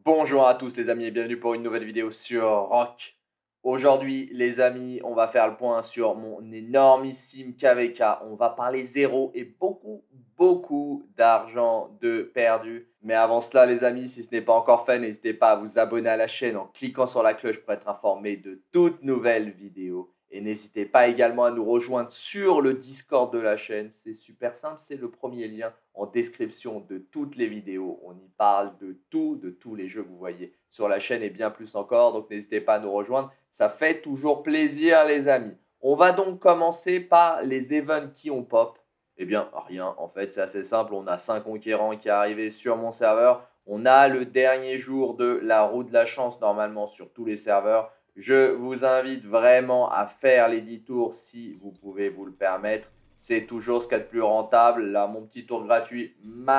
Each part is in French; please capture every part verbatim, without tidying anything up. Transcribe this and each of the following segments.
Bonjour à tous les amis et bienvenue pour une nouvelle vidéo sur Rock. Aujourd'hui les amis, on va faire le point sur mon énormissime K V K. On va parler zéro et beaucoup, beaucoup d'argent de perdu. Mais avant cela les amis, si ce n'est pas encore fait, n'hésitez pas à vous abonner à la chaîne en cliquant sur la cloche pour être informé de toutes nouvelles vidéos. Et n'hésitez pas également à nous rejoindre sur le Discord de la chaîne. C'est super simple, c'est le premier lien en description de toutes les vidéos. On y parle de tout, de tous les jeux que vous voyez sur la chaîne et bien plus encore. Donc n'hésitez pas à nous rejoindre. Ça fait toujours plaisir les amis. On va donc commencer par les events qui ont pop. Eh bien rien, en fait c'est assez simple. On a cinq conquérants qui est arrivé sur mon serveur. On a le dernier jour de la roue de la chance normalement sur tous les serveurs. Je vous invite vraiment à faire les dix tours si vous pouvez vous le permettre. C'est toujours ce qu'il y a de plus rentable. Là, mon petit tour gratuit,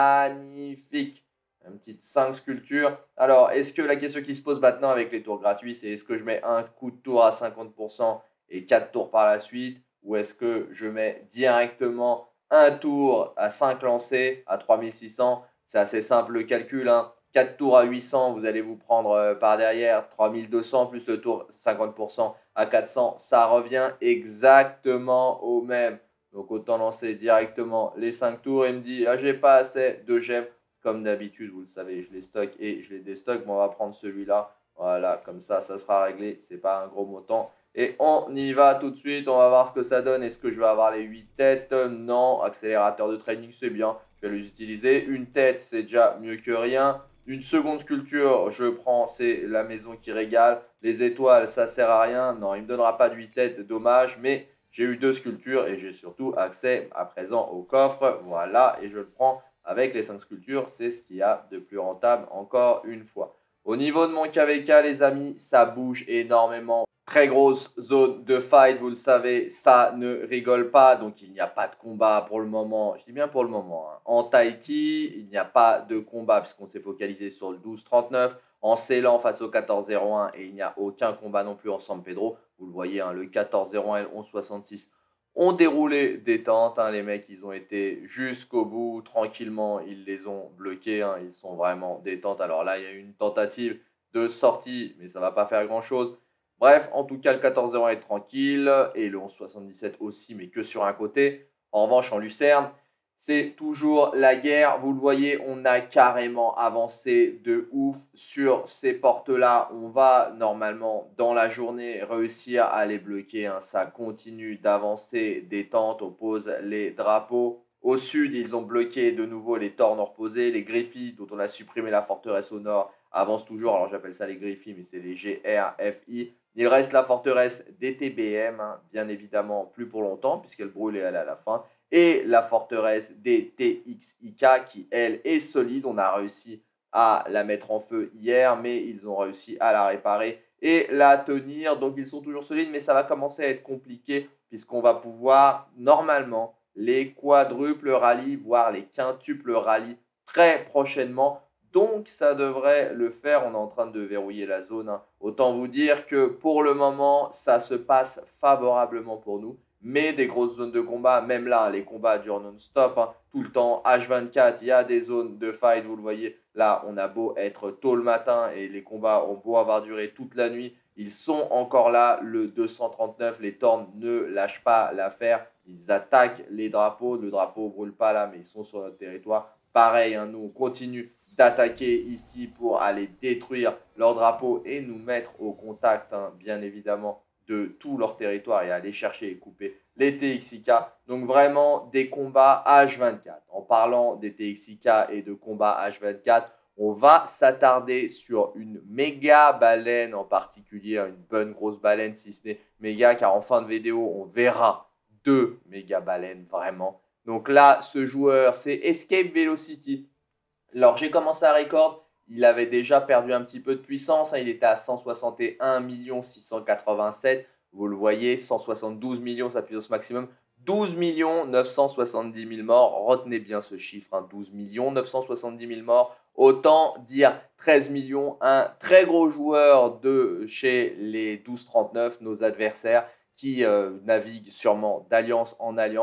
magnifique. Une petite cinq sculptures. Alors, est-ce que la question qui se pose maintenant avec les tours gratuits, c'est est-ce que je mets un coup de tour à cinquante pour cent et quatre tours par la suite? Ou est-ce que je mets directement un tour à cinq lancés à trois mille six cents? C'est assez simple le calcul, hein. quatre tours à huit cents, vous allez vous prendre euh, par derrière trois mille deux cents plus le tour cinquante pour cent à quatre cents. Ça revient exactement au même. Donc, autant lancer directement les cinq tours. Il me dit, ah, j'ai pas assez de gemmes. Comme d'habitude, vous le savez, je les stocke et je les déstocke. Mais on va prendre celui-là. Voilà, comme ça, ça sera réglé. C'est pas un gros montant. Et on y va tout de suite. On va voir ce que ça donne. Est-ce que je vais avoir les huit têtes? Non. Accélérateur de training, c'est bien. Je vais les utiliser. Une tête, c'est déjà mieux que rien. Une seconde sculpture, je prends, c'est la maison qui régale. Les étoiles, ça sert à rien. Non, il ne me donnera pas de huit têtes, dommage. Mais j'ai eu deux sculptures et j'ai surtout accès à présent au coffre. Voilà, et je le prends avec les cinq sculptures. C'est ce qu'il y a de plus rentable, encore une fois. Au niveau de mon K V K, les amis, ça bouge énormément. Très grosse zone de fight, vous le savez, ça ne rigole pas. Donc, il n'y a pas de combat pour le moment. Je dis bien pour le moment. Hein. En Tahiti, il n'y a pas de combat puisqu'on s'est focalisé sur le douze trente-neuf. En Ceylan face au quatorze zéro un et il n'y a aucun combat non plus en San Pedro. Vous le voyez, hein, le quatorze zéro un et le onze soixante-six ont déroulé détente. Hein, les mecs, ils ont été jusqu'au bout, tranquillement. Ils les ont bloqués. Hein, ils sont vraiment détente. Alors là, il y a eu une tentative de sortie, mais ça ne va pas faire grand-chose. Bref, en tout cas, le quatorze zéro un est tranquille et le onze soixante-dix-sept aussi, mais que sur un côté. En revanche, en Lucerne, c'est toujours la guerre. Vous le voyez, on a carrément avancé de ouf sur ces portes-là. On va normalement, dans la journée, réussir à les bloquer. Hein. Ça continue d'avancer. Détente, on pose les drapeaux. Au sud, ils ont bloqué de nouveau les torts reposés. Les Griffis, dont on a supprimé la forteresse au nord, avancent toujours. Alors, j'appelle ça les Griffis, mais c'est les G R F I. Il reste la forteresse des T B M, hein, bien évidemment, plus pour longtemps, puisqu'elle brûle et elle est à la fin. Et la forteresse des T X I K, qui, elle, est solide. On a réussi à la mettre en feu hier, mais ils ont réussi à la réparer et la tenir. Donc, ils sont toujours solides, mais ça va commencer à être compliqué, puisqu'on va pouvoir, normalement, les quadruples rallyes, voire les quintuples rallyes, très prochainement. Donc, ça devrait le faire. On est en train de verrouiller la zone. Hein. Autant vous dire que pour le moment, ça se passe favorablement pour nous. Mais des grosses zones de combat, même là, les combats durent non-stop. Hein. Tout le temps, H vingt-quatre, il y a des zones de fight, vous le voyez. Là, on a beau être tôt le matin et les combats ont beau avoir duré toute la nuit. Ils sont encore là, le deux cent trente-neuf. Les Torns ne lâchent pas l'affaire. Ils attaquent les drapeaux. Le drapeau ne brûle pas là, mais ils sont sur notre territoire. Pareil, hein, nous, on continue d'attaquer ici pour aller détruire leur drapeau et nous mettre au contact, hein, bien évidemment, de tout leur territoire et aller chercher et couper les T X I K. Donc vraiment des combats H vingt-quatre. En parlant des T X I K et de combats H vingt-quatre, on va s'attarder sur une méga baleine en particulier, une bonne grosse baleine si ce n'est méga, car en fin de vidéo, on verra deux méga baleines vraiment. Donc là, ce joueur, c'est Escape Velocity. Alors, j'ai commencé à record, il avait déjà perdu un petit peu de puissance, hein, il était à cent soixante et un millions six cent quatre-vingt-sept, vous le voyez, cent soixante-douze millions sa puissance maximum, douze millions neuf cent soixante-dix mille morts, retenez bien ce chiffre, hein, douze millions neuf cent soixante-dix mille morts, autant dire treize millions, un très gros joueur de chez les douze trente-neuf, nos adversaires, qui euh, naviguent sûrement d'alliance en alliance.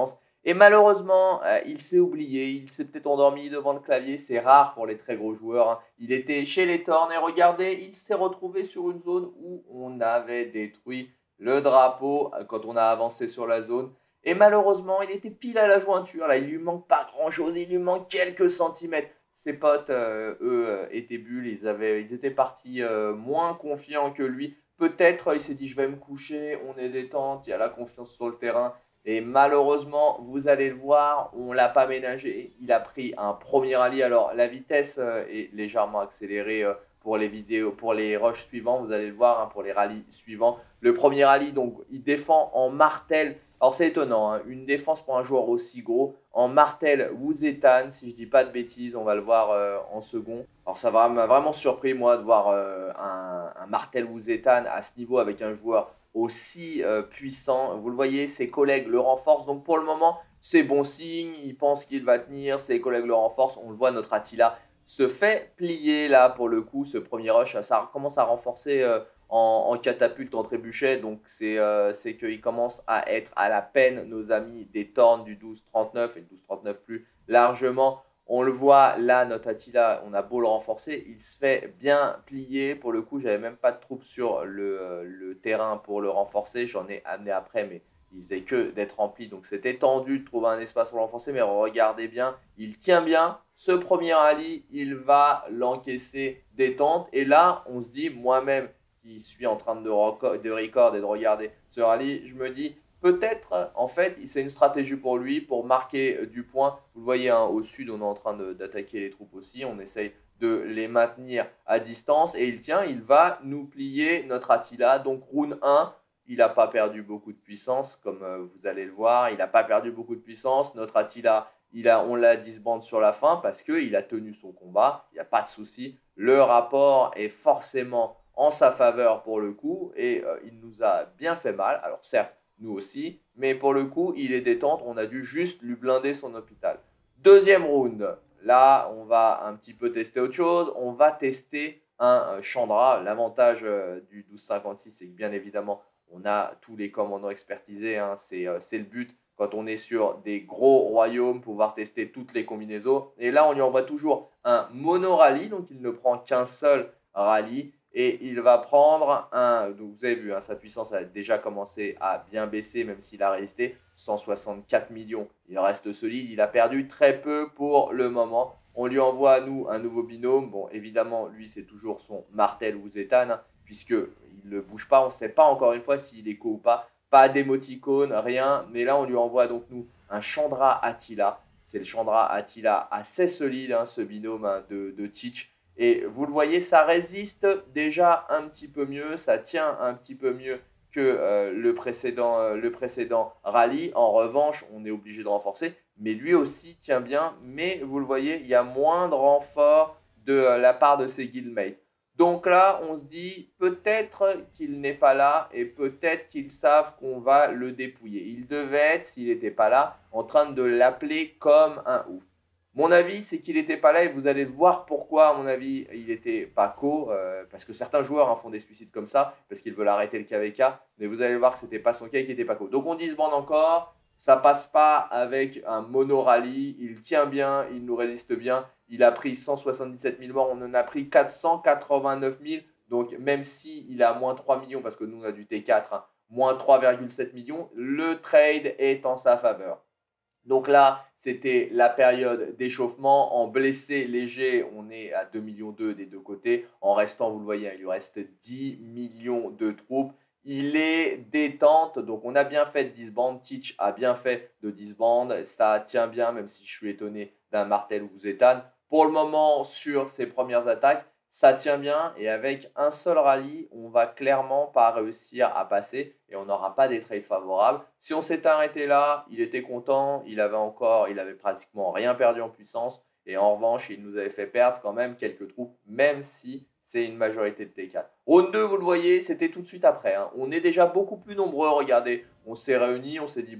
Et malheureusement, euh, il s'est oublié, il s'est peut-être endormi devant le clavier, c'est rare pour les très gros joueurs, hein. Il était chez les Thorns et regardez, il s'est retrouvé sur une zone où on avait détruit le drapeau euh, quand on a avancé sur la zone. Et malheureusement, il était pile à la jointure, là, il lui manque pas grand-chose, il lui manque quelques centimètres. Ses potes, euh, eux, euh, étaient bulles, ils, avaient, ils étaient partis euh, moins confiants que lui. Peut-être, euh, il s'est dit, je vais me coucher, on est détente, il y a la confiance sur le terrain. Et malheureusement, vous allez le voir, on ne l'a pas ménagé. Il a pris un premier rallye. Alors, la vitesse euh, est légèrement accélérée euh, pour les vidéos, pour les rushs suivants. Vous allez le voir, hein, pour les rallyes suivants. Le premier rallye, donc, il défend en martel. Alors, c'est étonnant, hein, une défense pour un joueur aussi gros. En martel Wuzetan, si je ne dis pas de bêtises, on va le voir euh, en second. Alors, ça m'a vraiment surpris, moi, de voir euh, un, un martel Wuzetan à ce niveau avec un joueur aussi euh, puissant. Vous le voyez, ses collègues le renforcent. Donc pour le moment, c'est bon signe. Il pense qu'il va tenir. Ses collègues le renforcent. On le voit, notre Attila se fait plier là pour le coup. Ce premier rush, ça commence à renforcer euh, en, en catapulte, en trébuchet. Donc c'est euh, qu'il commence à être à la peine, nos amis des Thorns du douze trente-neuf et le douze trente-neuf plus largement. On le voit là, notre Attila, on a beau le renforcer, il se fait bien plier. Pour le coup, j'avais même pas de troupes sur le, le terrain pour le renforcer. J'en ai amené après, mais il faisait que d'être rempli. Donc c'était tendu de trouver un espace pour le renforcer. Mais regardez bien, il tient bien. Ce premier rallye, il va l'encaisser détente. Et là, on se dit, moi-même qui suis en train de, record, de record et de regarder ce rallye, je me dis, peut-être, en fait, c'est une stratégie pour lui, pour marquer du point. Vous le voyez, hein, au sud, on est en train d'attaquer les troupes aussi. On essaye de les maintenir à distance. Et il tient, il va nous plier notre Attila. Donc, round un, il n'a pas perdu beaucoup de puissance, comme euh, vous allez le voir. Il n'a pas perdu beaucoup de puissance. Notre Attila, il a, on l'a disbande sur la fin parce qu'il a tenu son combat. Il n'y a pas de souci. Le rapport est forcément en sa faveur pour le coup. Et euh, il nous a bien fait mal. Alors, certes, nous aussi, mais pour le coup, il est détente, on a dû juste lui blinder son hôpital. Deuxième round, là, on va un petit peu tester autre chose, on va tester un Chandra. L'avantage euh, du douze cinquante-six, c'est que bien évidemment, on a tous les commandants expertisés, hein, c'est euh, le but quand on est sur des gros royaumes, pouvoir tester toutes les combinaisons. Et là, on lui envoie toujours un mono-rallye, donc il ne prend qu'un seul rallye. Et il va prendre un, donc vous avez vu, hein, sa puissance a déjà commencé à bien baisser, même s'il a résisté, cent soixante-quatre millions. Il reste solide, il a perdu très peu pour le moment. On lui envoie à nous un nouveau binôme. Bon, évidemment, lui, c'est toujours son martel ou Zétan, hein, puisqu'il ne bouge pas. On ne sait pas encore une fois s'il est co ou pas. Pas d'émoticône, rien. Mais là, on lui envoie donc nous un Chandra Attila. C'est le Chandra Attila assez solide, hein, ce binôme hein, de, de Teach. Et vous le voyez, ça résiste déjà un petit peu mieux, ça tient un petit peu mieux que euh, le, précédent, euh, le précédent rallye. En revanche, on est obligé de renforcer, mais lui aussi tient bien. Mais vous le voyez, il y a moins de renfort de euh, la part de ses guildmates. Donc là, on se dit peut-être qu'il n'est pas là et peut-être qu'ils savent qu'on va le dépouiller. Il devait être, s'il n'était pas là, en train de l'appeler comme un ouf. Mon avis, c'est qu'il n'était pas là et vous allez le voir pourquoi, à mon avis, il n'était pas co. Euh, parce que certains joueurs hein, font des suicides comme ça, parce qu'ils veulent arrêter le K V K. Mais vous allez voir que ce n'était pas son cas et qu'il n'était pas co. Donc on disbande encore. Ça passe pas avec un mono rallye. Il tient bien, il nous résiste bien. Il a pris cent soixante-dix-sept mille morts, on en a pris quatre cent quatre-vingt-neuf mille. Donc même s'il si est à moins trois millions, parce que nous on a du T quatre, hein, moins trois virgule sept millions, le trade est en sa faveur. Donc là, c'était la période d'échauffement. En blessé léger, on est à deux virgule deux millions des deux côtés. En restant, vous le voyez, il lui reste dix millions de troupes. Il est détente, donc on a bien fait de disband. Teach a bien fait de disband. Ça tient bien, même si je suis étonné d'un Martel ou Zétan. Pour le moment, sur ses premières attaques, ça tient bien et avec un seul rallye, on va clairement pas réussir à passer et on n'aura pas des trades favorables. Si on s'est arrêté là, il était content, il avait encore, il avait pratiquement rien perdu en puissance et en revanche, il nous avait fait perdre quand même quelques troupes, même si c'est une majorité de T quatre. Round deux, vous le voyez, c'était tout de suite après, hein. On est déjà beaucoup plus nombreux, regardez, on s'est réunis, on s'est dit bon,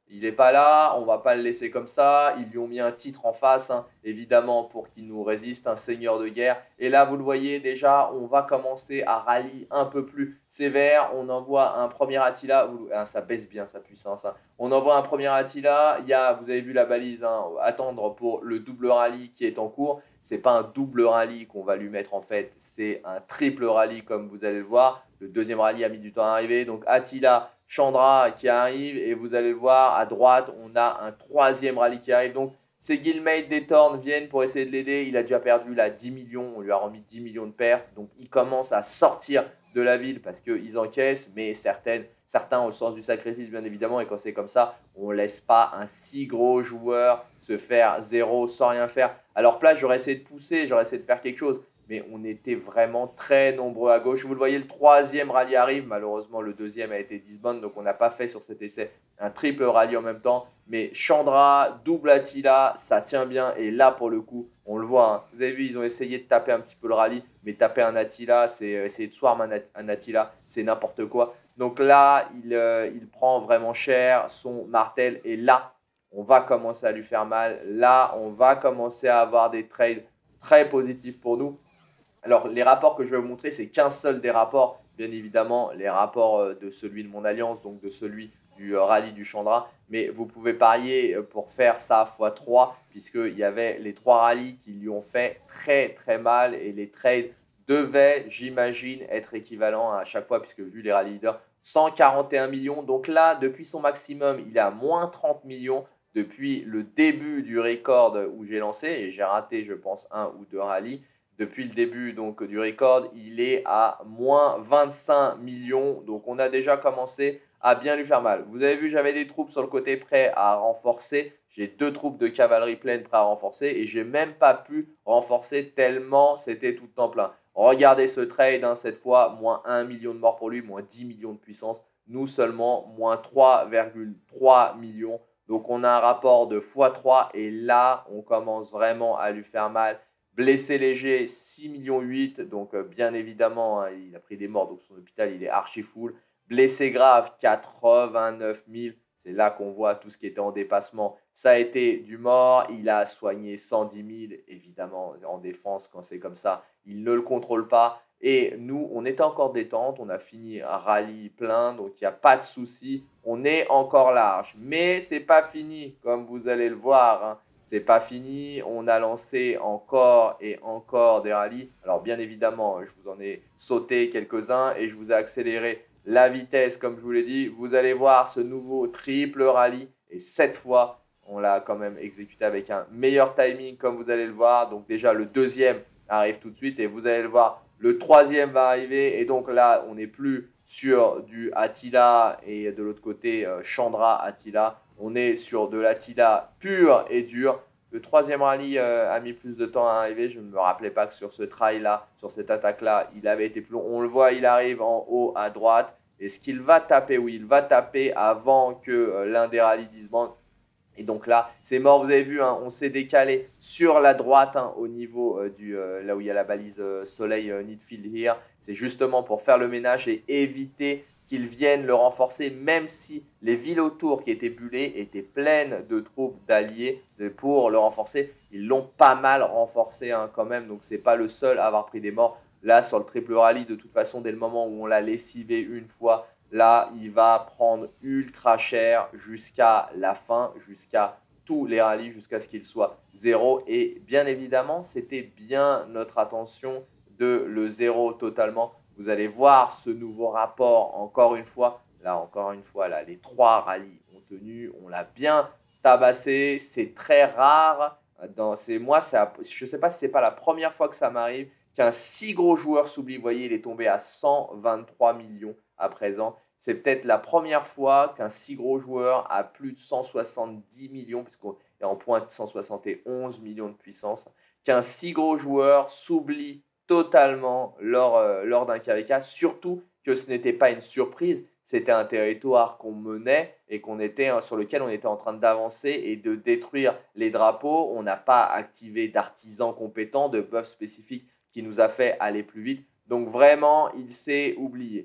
Il n'est pas là, on ne va pas le laisser comme ça. Ils lui ont mis un titre en face, hein, évidemment, pour qu'il nous résiste, un seigneur de guerre. Et là, vous le voyez déjà, on va commencer à rallye un peu plus sévère. On envoie un premier Attila. Vous, ah, ça baisse bien sa puissance. Hein. On envoie un premier Attila. Il y a, vous avez vu la balise, hein, attendre pour le double rallye qui est en cours. Ce n'est pas un double rallye qu'on va lui mettre en fait, c'est un triple rallye comme vous allez le voir. Le deuxième rallye a mis du temps à arriver. Donc Attila, Chandra qui arrive et vous allez le voir à droite, on a un troisième rallye qui arrive. Donc ces guildmates des Thorns viennent pour essayer de l'aider. Il a déjà perdu là dix millions, on lui a remis dix millions de pertes. Donc il commence à sortir de la ville parce qu'ils encaissent, mais certaines, certains au sens du sacrifice bien évidemment. Et quand c'est comme ça, on ne laisse pas un si gros joueur se faire zéro sans rien faire. À leur place, j'aurais essayé de pousser, j'aurais essayé de faire quelque chose. Mais on était vraiment très nombreux à gauche. Vous le voyez, le troisième rallye arrive. Malheureusement, le deuxième a été disband, donc on n'a pas fait sur cet essai un triple rallye en même temps. Mais Chandra, double Attila, ça tient bien. Et là, pour le coup, on le voit. Hein. Vous avez vu, ils ont essayé de taper un petit peu le rallye. Mais taper un Attila, c'est essayer de swarm un Attila, c'est n'importe quoi. Donc là, il, euh, il prend vraiment cher son martel. Et là, on va commencer à lui faire mal. Là, on va commencer à avoir des trades très positifs pour nous. Alors, les rapports que je vais vous montrer, c'est qu'un seul des rapports. Bien évidemment, les rapports de celui de mon alliance, donc de celui du rallye du Chandra. Mais vous pouvez parier pour faire ça fois trois, puisqu'il y avait les trois rallyes qui lui ont fait très très mal. Et les trades devaient, j'imagine, être équivalents à chaque fois, puisque vu les rally leaders, cent quarante et un millions. Donc là, depuis son maximum, il est à moins trente millions. Depuis le début du record où j'ai lancé, et j'ai raté, je pense, un ou deux rallyes. Depuis le début donc, du record, il est à moins vingt-cinq millions. Donc, on a déjà commencé à bien lui faire mal. Vous avez vu, j'avais des troupes sur le côté prêts à renforcer. J'ai deux troupes de cavalerie pleine prêtes à renforcer. Et je n'ai même pas pu renforcer tellement c'était tout le temps plein. Regardez ce trade, hein, cette fois, moins un million de morts pour lui, moins dix millions de puissance. Nous seulement, moins trois virgule trois millions. Donc, on a un rapport de fois trois. Et là, on commence vraiment à lui faire mal. Blessé léger, six virgule huit millions, donc euh, bien évidemment, hein, il a pris des morts, donc son hôpital, il est archi full. Blessé grave, quatre-vingt-neuf mille, c'est là qu'on voit tout ce qui était en dépassement. Ça a été du mort, il a soigné cent dix mille, évidemment, en défense, quand c'est comme ça, il ne le contrôle pas. Et nous, on était encore détente, on a fini un rallye plein, donc il n'y a pas de souci, on est encore large. Mais ce n'est pas fini, comme vous allez le voir, hein. C'est pas fini, on a lancé encore et encore des rallyes. Alors bien évidemment, je vous en ai sauté quelques-uns et je vous ai accéléré la vitesse comme je vous l'ai dit. Vous allez voir ce nouveau triple rallye et cette fois, on l'a quand même exécuté avec un meilleur timing comme vous allez le voir. Donc déjà le deuxième arrive tout de suite et vous allez le voir, le troisième va arriver et donc là, on n'est plus sur du Attila et de l'autre côté, euh, Chandra Attila. On est sur de l'Attila pur et dur. Le troisième rallye euh, a mis plus de temps à arriver. Je ne me rappelais pas que sur ce trail-là, sur cette attaque-là, il avait été plus long. On le voit, il arrive en haut à droite. Est-ce qu'il va taper? Oui, il va taper avant que euh, l'un des rallyes disbande. Et donc là, c'est mort. Vous avez vu, hein, on s'est décalé sur la droite hein, au niveau euh, du euh, là où il y a la balise euh, soleil euh, Needfield here. C'est justement pour faire le ménage et éviter qu'ils viennent le renforcer, même si les villes autour qui étaient bullées étaient pleines de troupes d'alliés pour le renforcer. Ils l'ont pas mal renforcé hein, quand même, donc c'est pas le seul à avoir pris des morts. Là, sur le triple rallye, de toute façon, dès le moment où on l'a lessivé une fois, là, il va prendre ultra cher jusqu'à la fin, jusqu'à tous les rallyes, jusqu'à ce qu'il soit zéro. Et bien évidemment, c'était bien notre attention de le zéro totalement. Vous allez voir ce nouveau rapport encore une fois. Là, encore une fois, là, les trois rallyes ont tenu. On l'a bien tabassé. C'est très rare. Dans, moi, je ne sais pas si ce n'est pas la première fois que ça m'arrive qu'un si gros joueur s'oublie. Vous voyez, il est tombé à cent vingt-trois millions à présent. C'est peut-être la première fois qu'un si gros joueur a plus de cent soixante-dix millions, puisqu'on est en point de cent soixante et onze millions de puissance, qu'un si gros joueur s'oublie totalement lors, euh, lors d'un K V K, surtout que ce n'était pas une surprise, c'était un territoire qu'on menait et qu'on était, sur lequel on était en train d'avancer et de détruire les drapeaux. On n'a pas activé d'artisans compétents, de buffs spécifiques qui nous a fait aller plus vite. Donc vraiment, il s'est oublié.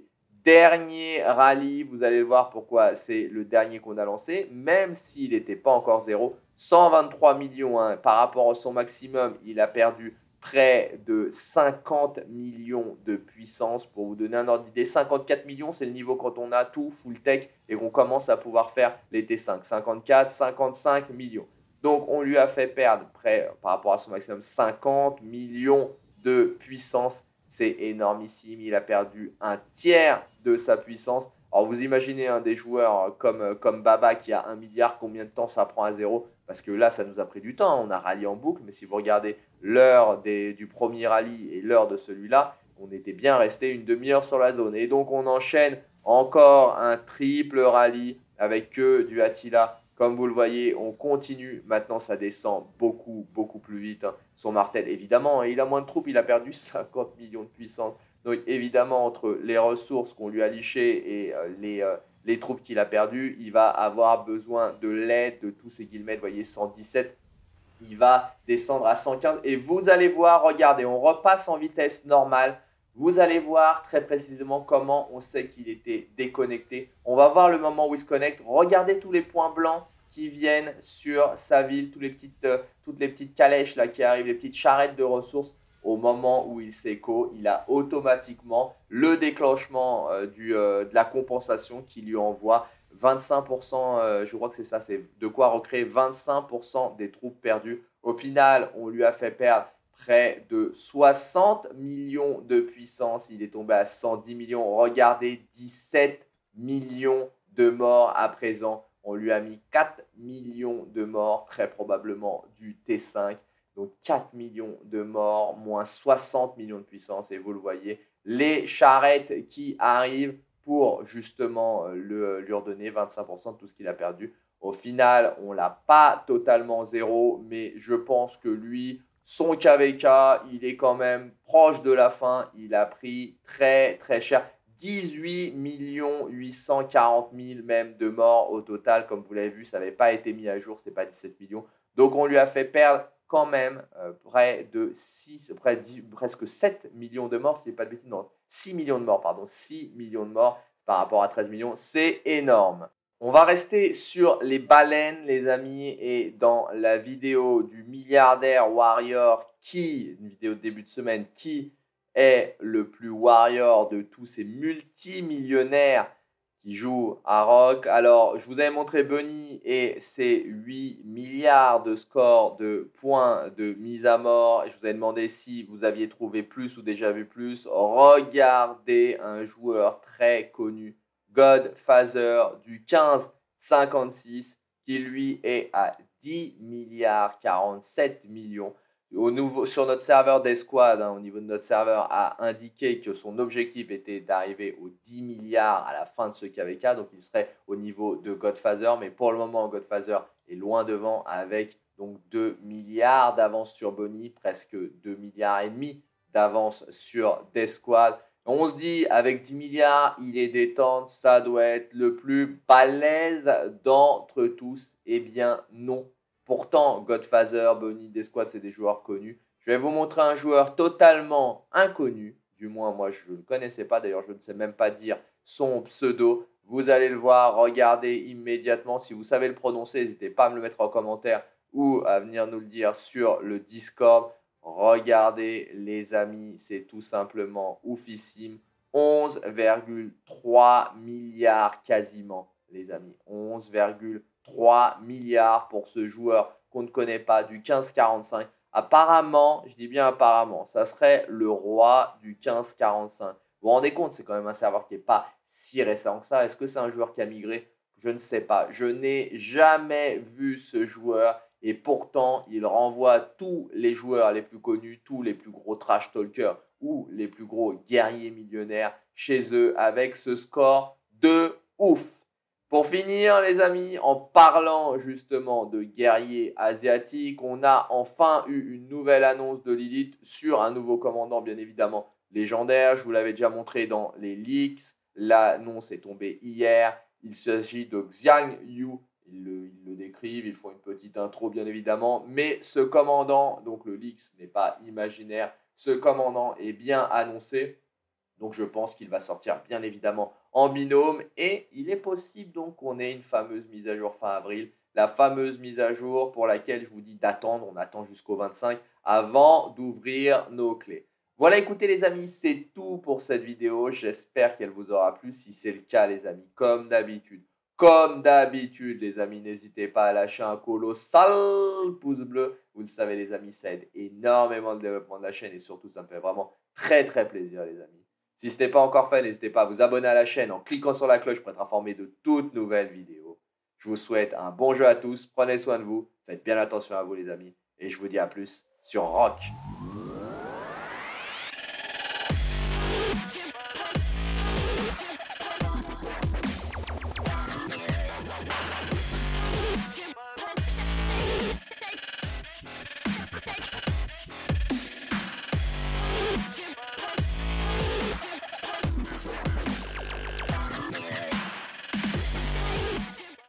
dernier rallye, vous allez voir pourquoi c'est le dernier qu'on a lancé, même s'il n'était pas encore zéro. cent vingt-trois millions, hein, par rapport à son maximum, il a perdu près de cinquante millions de puissance. Pour vous donner un ordre d'idée, cinquante-quatre millions, c'est le niveau quand on a tout full tech et qu'on commence à pouvoir faire les T cinq. cinquante-quatre, cinquante-cinq millions. Donc, on lui a fait perdre près, par rapport à son maximum, cinquante millions de puissance. C'est énormissime. Il a perdu un tiers de sa puissance. Alors, vous imaginez hein, des joueurs comme, comme Baba qui a un milliard, combien de temps ça prend à zéro? Parce que là, ça nous a pris du temps. On a rallié en boucle. Mais si vous regardez l'heure du premier rallye et l'heure de celui-là, on était bien resté une demi-heure sur la zone. Et donc, on enchaîne encore un triple rallye avec que du Attila. Comme vous le voyez, on continue. Maintenant, ça descend beaucoup, beaucoup plus vite. Hein. Son Martel, évidemment, il a moins de troupes. Il a perdu cinquante millions de puissance. Donc, évidemment, entre les ressources qu'on lui a lichées et euh, les, euh, les troupes qu'il a perdues, il va avoir besoin de l'aide de tous ces guillemets. Vous voyez, cent dix-sept. Il va descendre à cent quinze. Et vous allez voir, regardez, on repasse en vitesse normale. Vous allez voir très précisément comment on sait qu'il était déconnecté. On va voir le moment où il se connecte. Regardez tous les points blancs qui viennent sur sa ville, toutes les petites, euh, toutes les petites calèches là qui arrivent, les petites charrettes de ressources. Au moment où il s'écho, il a automatiquement le déclenchement euh, du, euh, de la compensation qui lui envoie vingt-cinq pour cent, euh, je crois que c'est ça, c'est de quoi recréer vingt-cinq pour cent des troupes perdues. Au final, on lui a fait perdre près de soixante millions de puissance. Il est tombé à cent dix millions. Regardez, dix-sept millions de morts à présent. On lui a mis quatre millions de morts, très probablement du T cinq. Donc quatre millions de morts, moins soixante millions de puissance. Et vous le voyez, les charrettes qui arrivent pour justement le, lui redonner vingt-cinq pour cent de tout ce qu'il a perdu. Au final, on ne l'a pas totalement zéro, mais je pense que lui, son K V K, il est quand même proche de la fin. Il a pris très très cher. dix-huit millions huit cent quarante mille même de morts au total. Comme vous l'avez vu, ça n'avait pas été mis à jour, ce n'est pas dix-sept millions. Donc on lui a fait perdre quand même euh, près de six, près de presque sept millions de morts, si je dis pas de bêtises, non, six millions de morts, pardon, six millions de morts par rapport à treize millions, c'est énorme. On va rester sur les baleines, les amis, et dans la vidéo du milliardaire warrior qui, une vidéo de début de semaine, qui est le plus warrior de tous ces multimillionnaires qui joue à Rock. Alors, je vous avais montré Bunny et ses huit milliards de scores de points de mise à mort. Je vous avais demandé si vous aviez trouvé plus ou déjà vu plus. Regardez un joueur très connu, Godfather du quinze cinquante-six, qui lui est à dix milliards quarante-sept millions. Au nouveau, sur notre serveur d'Esquad, hein, au niveau de notre serveur, a indiqué que son objectif était d'arriver aux dix milliards à la fin de ce K V K. Donc, il serait au niveau de Godfather. Mais pour le moment, Godfather est loin devant avec donc deux milliards d'avance sur Bonnie, presque deux milliards et demi d'avance sur Desquad. On se dit, avec dix milliards, il est détente, ça doit être le plus balèze d'entre tous. Eh bien, non. Pourtant, Godfather, Bonnie, Desquad, c'est des joueurs connus. Je vais vous montrer un joueur totalement inconnu. Du moins, moi, je ne le connaissais pas. D'ailleurs, je ne sais même pas dire son pseudo. Vous allez le voir, regardez immédiatement. Si vous savez le prononcer, n'hésitez pas à me le mettre en commentaire ou à venir nous le dire sur le Discord. Regardez, les amis, c'est tout simplement oufissime. onze virgule trois milliards quasiment, les amis. onze virgule trois milliards pour ce joueur qu'on ne connaît pas, du quinze quarante-cinq. Apparemment, je dis bien apparemment, ça serait le roi du quinze quarante-cinq. Vous vous rendez compte, c'est quand même un serveur qui n'est pas si récent que ça. Est-ce que c'est un joueur qui a migré? Je ne sais pas. Je n'ai jamais vu ce joueur et pourtant, il renvoie tous les joueurs les plus connus, tous les plus gros trash talkers ou les plus gros guerriers millionnaires chez eux avec ce score de ouf. Pour finir, les amis, en parlant justement de guerriers asiatiques, on a enfin eu une nouvelle annonce de Lilith sur un nouveau commandant, bien évidemment, légendaire. Je vous l'avais déjà montré dans les leaks. L'annonce est tombée hier. Il s'agit de Xiang Yu. Ils le, ils le décrivent, ils font une petite intro, bien évidemment. Mais ce commandant, donc le leaks n'est pas imaginaire, ce commandant est bien annoncé. Donc je pense qu'il va sortir bien évidemment en binôme et il est possible donc qu'on ait une fameuse mise à jour fin avril. La fameuse mise à jour pour laquelle je vous dis d'attendre, on attend jusqu'au vingt-cinq avant d'ouvrir nos clés. Voilà, écoutez les amis, c'est tout pour cette vidéo. J'espère qu'elle vous aura plu. Si c'est le cas les amis, comme d'habitude, comme d'habitude les amis, n'hésitez pas à lâcher un colossal pouce bleu. Vous le savez les amis, ça aide énormément le développement de la chaîne et surtout ça me fait vraiment très très plaisir les amis. Si ce n'est pas encore fait, n'hésitez pas à vous abonner à la chaîne en cliquant sur la cloche pour être informé de toutes nouvelles vidéos. Je vous souhaite un bon jeu à tous, prenez soin de vous, faites bien attention à vous les amis et je vous dis à plus sur Rock.